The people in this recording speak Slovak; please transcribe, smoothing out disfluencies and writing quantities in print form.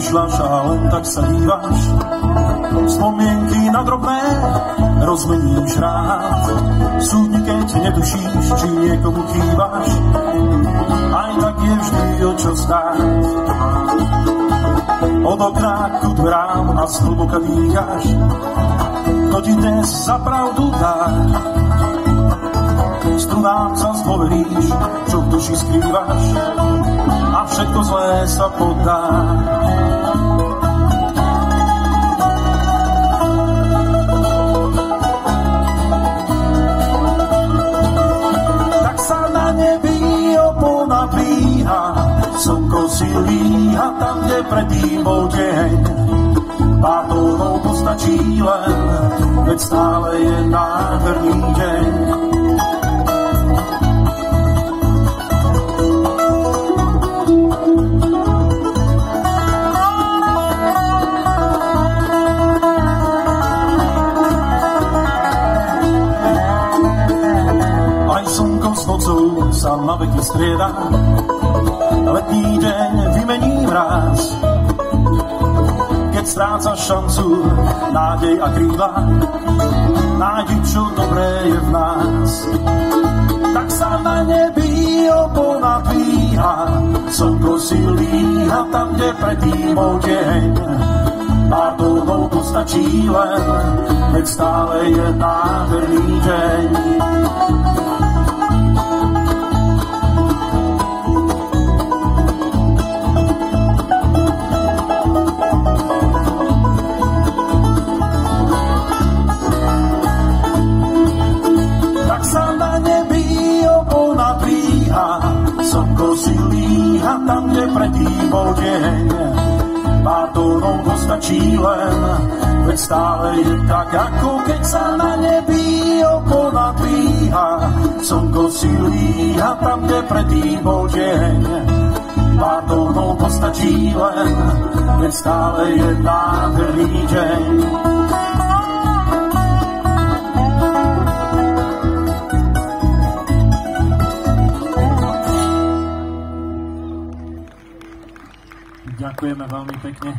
rozmýšľaš a len tak sa díváš. Spomienky na drobné rozmeníš rád. Súdni, keď netušíš, či niekomu chýbaš, aj tak je vždy o čo stáť. Od okna ku dverám a zhlboka dýcháš. Kto ti dnes za pravdu dá? Strunám sa zdôveríš, čo v duši skrývaš, a všetko zlé sa poddá. Tak sa na nebi opona dvíha, slnko si líha tam, kde predtým bol deň. Pár tónov postačí len, veď stále je nádherný deň. Nocou sa na veky strieda, letný deň vymení mráz. Keď strácaš šancu, nádej a krídla, nájdi, čo dobré je v nás. Tak sa na nebi opona dvíha, slnko si líha tam, kde predtým bol deň. Pár tónov postačí len, veď stále je nádherný deň. Slnko si líha tam, kde predtým bol deň. Pár tónov postačí len, veď stále je tak, ako keď sa na nebi opona dvíha. Slnko si líha tam, kde predtým bol deň. Pár tónov postačí len, veď stále je nádherný deň. Ďakujeme veľmi pekne.